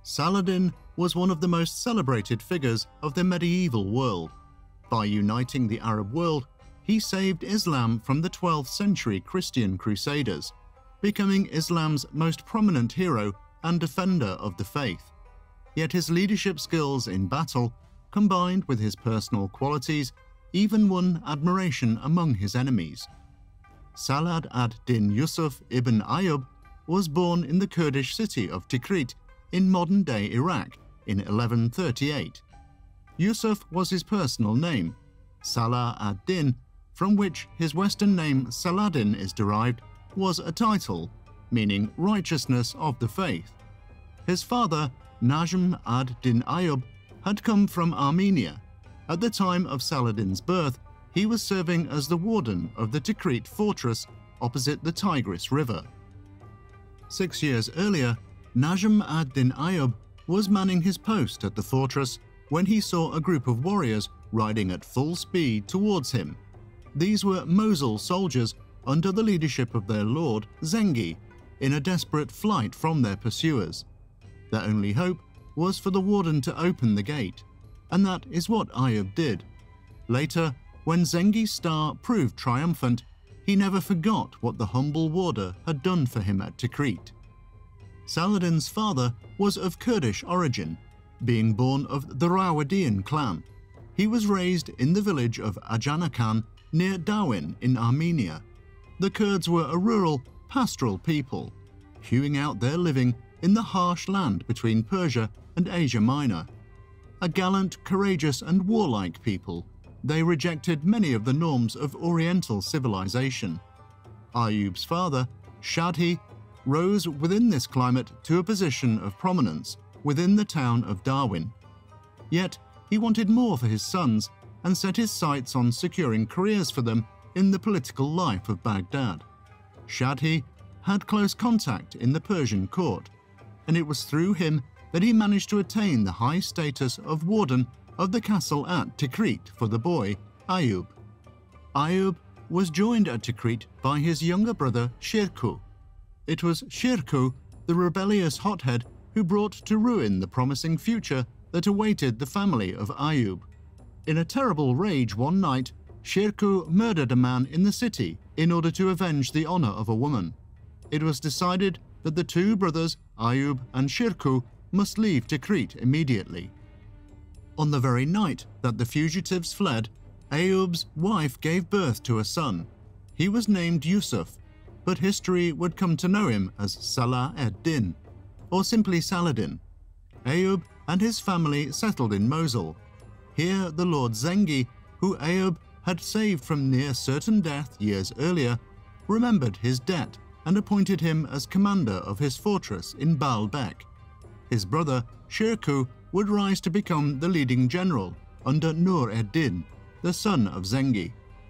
Saladin was one of the most celebrated figures of the medieval world. By uniting the Arab world, he saved Islam from the 12th century Christian Crusaders, becoming Islam's most prominent hero and defender of the faith. Yet his leadership skills in battle, combined with his personal qualities, even won admiration among his enemies. Salah ad-Din Yusuf ibn Ayyub was born in the Kurdish city of Tikrit in modern-day Iraq in 1138. Yusuf was his personal name. Salah ad-Din, from which his Western name Saladin is derived, was a title, meaning righteousness of the faith. His father, Najm ad-Din Ayyub, had come from Armenia. At the time of Saladin's birth, he was serving as the warden of the Tikrit fortress opposite the Tigris River. 6 years earlier, Najm ad-Din Ayyub was manning his post at the fortress when he saw a group of warriors riding at full speed towards him. These were Mosul soldiers under the leadership of their lord, Zengi, in a desperate flight from their pursuers. Their only hope was for the warden to open the gate, and that is what Ayyub did. Later, when Zengi's star proved triumphant, he never forgot what the humble warder had done for him at Tikrit. Saladin's father was of Kurdish origin, being born of the Rawadian clan. He was raised in the village of Ajanakan near Dawin in Armenia. The Kurds were a rural, pastoral people, hewing out their living in the harsh land between Persia and Asia Minor. A gallant, courageous and warlike people, they rejected many of the norms of Oriental civilization. Ayyub's father, Shadhi, rose within this climate to a position of prominence within the town of Darwin. Yet he wanted more for his sons and set his sights on securing careers for them in the political life of Baghdad. Shadhi had close contact in the Persian court, and it was through him that he managed to attain the high status of warden of the castle at Tikrit for the boy, Ayyub. Ayyub was joined at Tikrit by his younger brother Shirkuh. It was Shirkuh, the rebellious hothead, who brought to ruin the promising future that awaited the family of Ayyub. In a terrible rage one night, Shirkuh murdered a man in the city in order to avenge the honor of a woman. It was decided that the two brothers, Ayyub and Shirkuh, must leave Tikrit immediately. On the very night that the fugitives fled, Ayyub's wife gave birth to a son. He was named Yusuf, but history would come to know him as Salah ad-Din, or simply Saladin. Ayyub and his family settled in Mosul. Here the Lord Zengi, who Ayyub had saved from near certain death years earlier, remembered his debt and appointed him as commander of his fortress in Baalbek. His brother, Shirkuh, would rise to become the leading general under Nur ed-Din, the son of Zengi.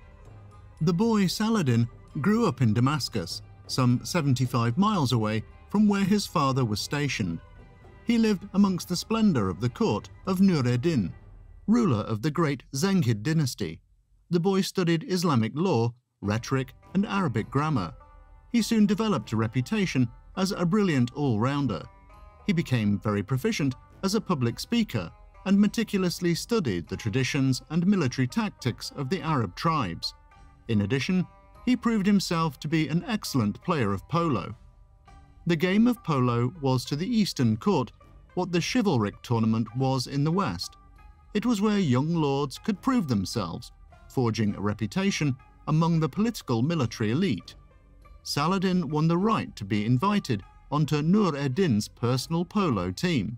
The boy Saladin grew up in Damascus, some 75 miles away from where his father was stationed. He lived amongst the splendor of the court of Nur ed-Din, ruler of the great Zengid dynasty. The boy studied Islamic law, rhetoric, and Arabic grammar. He soon developed a reputation as a brilliant all-rounder. He became very proficient as a public speaker and meticulously studied the traditions and military tactics of the Arab tribes. In addition, he proved himself to be an excellent player of polo. The game of polo was to the Eastern court what the chivalric tournament was in the West. It was where young lords could prove themselves, forging a reputation among the political military elite. Saladin won the right to be invited onto Nur ed-Din's personal polo team.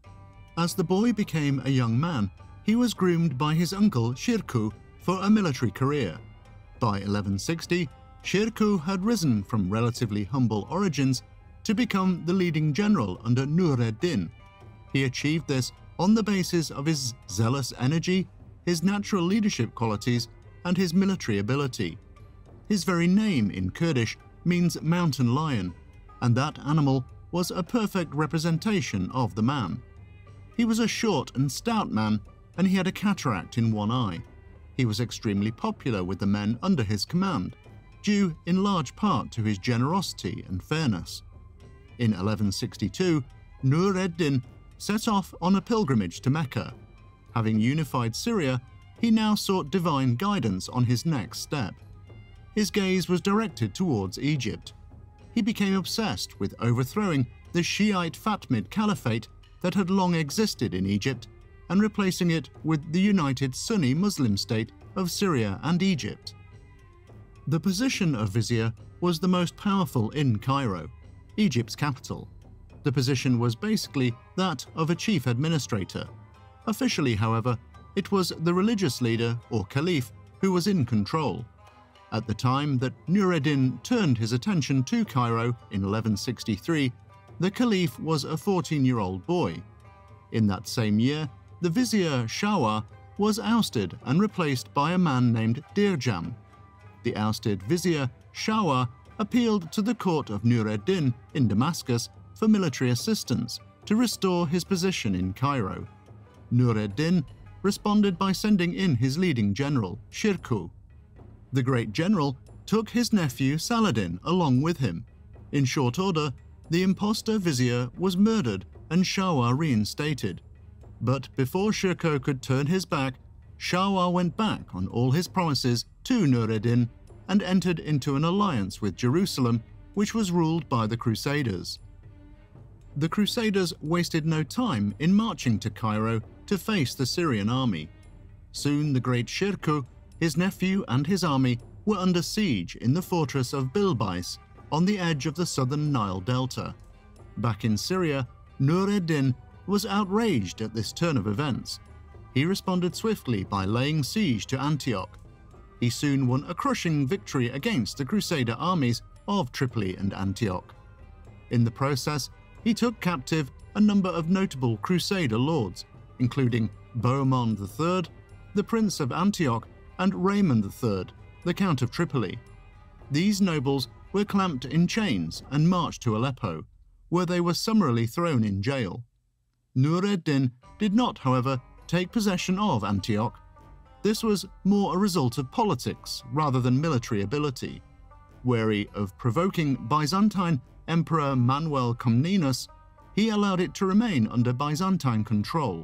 As the boy became a young man, he was groomed by his uncle Shirkuh for a military career. By 1160, Shirkuh had risen from relatively humble origins to become the leading general under Nur ed-Din. He achieved this on the basis of his zealous energy, his natural leadership qualities, and his military ability. His very name in Kurdish means mountain lion, and that animal was a perfect representation of the man. He was a short and stout man, and he had a cataract in one eye. He was extremely popular with the men under his command, due in large part to his generosity and fairness. In 1162, Nur ed-Din set off on a pilgrimage to Mecca. Having unified Syria, he now sought divine guidance on his next step. His gaze was directed towards Egypt. He became obsessed with overthrowing the Shiite Fatimid Caliphate that had long existed in Egypt and replacing it with the united Sunni Muslim state of Syria and Egypt. The position of vizier was the most powerful in Cairo, Egypt's capital. The position was basically that of a chief administrator. Officially, however, it was the religious leader or caliph who was in control. At the time that Nur ad-Din turned his attention to Cairo in 1163, the caliph was a 14-year-old boy. In that same year, the vizier Shawar was ousted and replaced by a man named Dirjam. The ousted vizier Shawar appealed to the court of Nur ad-Din in Damascus for military assistance to restore his position in Cairo. Nur ad-Din responded by sending in his leading general, Shirkuh. The great general took his nephew Saladin along with him. In short order, the impostor vizier was murdered and Shawar reinstated. But before Shirkuh could turn his back, Shawar went back on all his promises to Nur ad-Din and entered into an alliance with Jerusalem, which was ruled by the Crusaders. The Crusaders wasted no time in marching to Cairo to face the Syrian army. Soon the great Shirkuh, his nephew and his army were under siege in the fortress of Bilbais on the edge of the southern Nile Delta. Back in Syria, Nur ad-Din was outraged at this turn of events. He responded swiftly by laying siege to Antioch. He soon won a crushing victory against the Crusader armies of Tripoli and Antioch. In the process, he took captive a number of notable Crusader lords, including Bohemond III, the Prince of Antioch, and Raymond III, the Count of Tripoli. These nobles were clamped in chains and marched to Aleppo, where they were summarily thrown in jail. Nur ad-Din did not, however, take possession of Antioch. This was more a result of politics rather than military ability. Wary of provoking Byzantine Emperor Manuel Comnenus, he allowed it to remain under Byzantine control.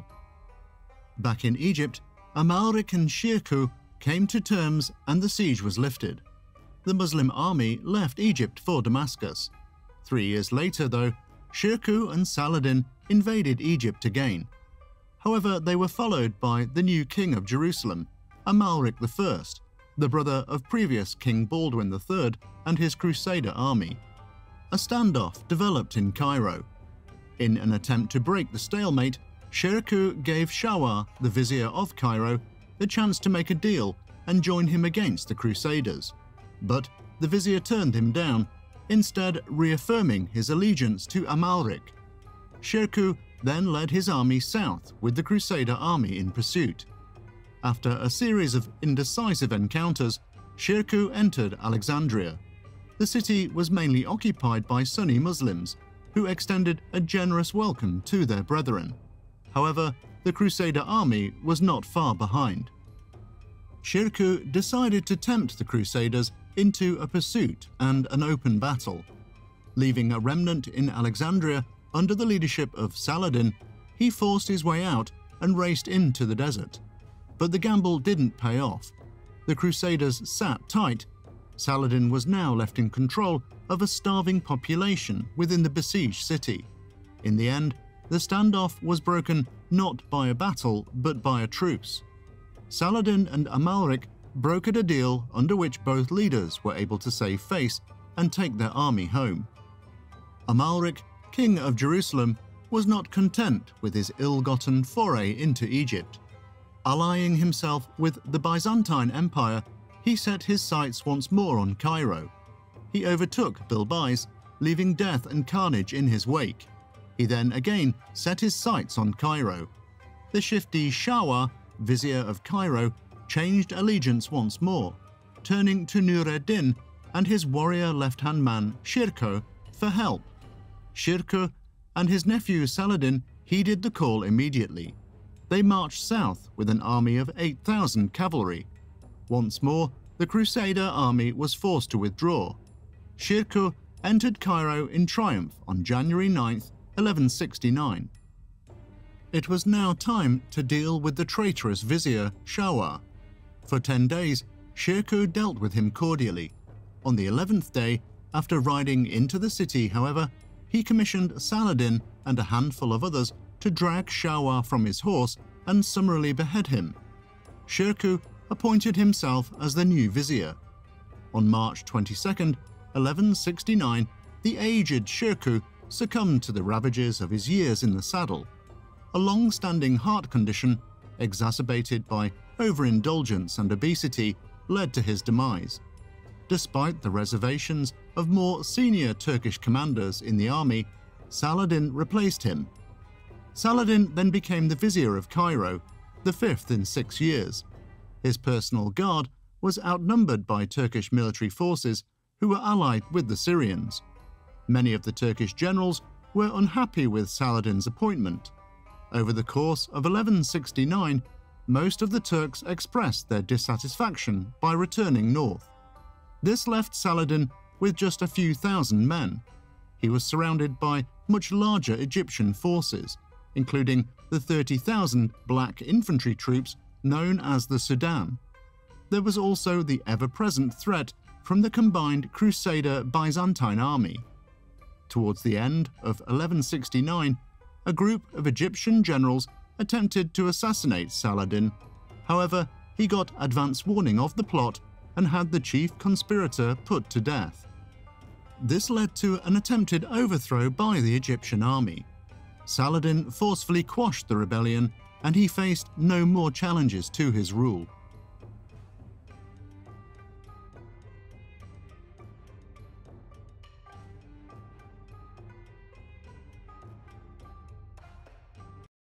Back in Egypt, Amalric and Shirkuh came to terms and the siege was lifted. The Muslim army left Egypt for Damascus. 3 years later, though, Shirkuh and Saladin invaded Egypt again. However, they were followed by the new king of Jerusalem, Amalric I, the brother of previous King Baldwin III and his Crusader army. A standoff developed in Cairo. In an attempt to break the stalemate, Shirkuh gave Shawar, the vizier of Cairo, the chance to make a deal and join him against the Crusaders. But the vizier turned him down, instead reaffirming his allegiance to Amalric. Shirkuh then led his army south with the Crusader army in pursuit. After a series of indecisive encounters, Shirkuh entered Alexandria. The city was mainly occupied by Sunni Muslims, who extended a generous welcome to their brethren. However, the Crusader army was not far behind. Shirkuh decided to tempt the Crusaders into a pursuit and an open battle. Leaving a remnant in Alexandria under the leadership of Saladin, he forced his way out and raced into the desert. But the gamble didn't pay off. The Crusaders sat tight. Saladin was now left in control of a starving population within the besieged city. In the end, the standoff was broken not by a battle, but by a truce. Saladin and Amalric brokered a deal under which both leaders were able to save face and take their army home. Amalric, king of Jerusalem, was not content with his ill-gotten foray into Egypt. Allying himself with the Byzantine Empire, he set his sights once more on Cairo. He overtook Bilbais, leaving death and carnage in his wake. He then again set his sights on Cairo. The shifty Shawar, vizier of Cairo, changed allegiance once more, turning to Nur ad-Din and his warrior left-hand man Shirkuh for help. Shirkuh and his nephew Saladin heeded the call immediately. They marched south with an army of 8,000 cavalry. Once more, the Crusader army was forced to withdraw. Shirkuh entered Cairo in triumph on January 9, 1169. It was now time to deal with the traitorous vizier Shawar. For 10 days, Shirkuh dealt with him cordially. On the 11th day, after riding into the city, however, he commissioned Saladin and a handful of others to drag Shawar from his horse and summarily behead him. Shirkuh appointed himself as the new vizier. On March 22, 1169, the aged Shirkuh succumbed to the ravages of his years in the saddle. A long-standing heart condition, exacerbated by overindulgence and obesity, led to his demise. Despite the reservations of more senior Turkish commanders in the army, Saladin replaced him. Saladin then became the vizier of Cairo, the fifth in 6 years. His personal guard was outnumbered by Turkish military forces who were allied with the Syrians. Many of the Turkish generals were unhappy with Saladin's appointment. Over the course of 1169, most of the Turks expressed their dissatisfaction by returning north. This left Saladin with just a few thousand men. He was surrounded by much larger Egyptian forces, including the 30,000 black infantry troops known as the Sudan. There was also the ever-present threat from the combined Crusader Byzantine army. Towards the end of 1169, a group of Egyptian generals attempted to assassinate Saladin. However, he got advance warning of the plot and had the chief conspirator put to death. This led to an attempted overthrow by the Egyptian army. Saladin forcefully quashed the rebellion, and he faced no more challenges to his rule.